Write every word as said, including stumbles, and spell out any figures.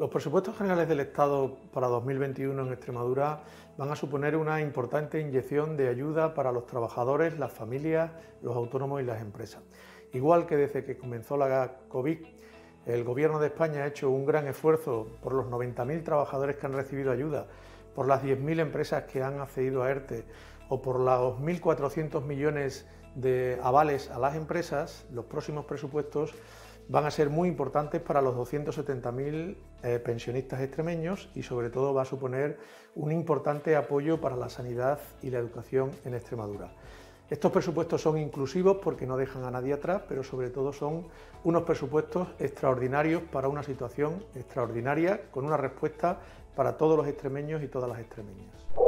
Los presupuestos generales del Estado para dos mil veintiuno en Extremadura van a suponer una importante inyección de ayuda para los trabajadores, las familias, los autónomos y las empresas. Igual que desde que comenzó la COVID, el Gobierno de España ha hecho un gran esfuerzo por los noventa mil trabajadores que han recibido ayuda, por las diez mil empresas que han accedido a ERTE o por los mil cuatrocientos millones de avales a las empresas. Los próximos presupuestos van a ser muy importantes para los doscientos setenta mil eh, pensionistas extremeños y sobre todo va a suponer un importante apoyo para la sanidad y la educación en Extremadura. Estos presupuestos son inclusivos porque no dejan a nadie atrás, pero sobre todo son unos presupuestos extraordinarios para una situación extraordinaria, con una respuesta para todos los extremeños y todas las extremeñas.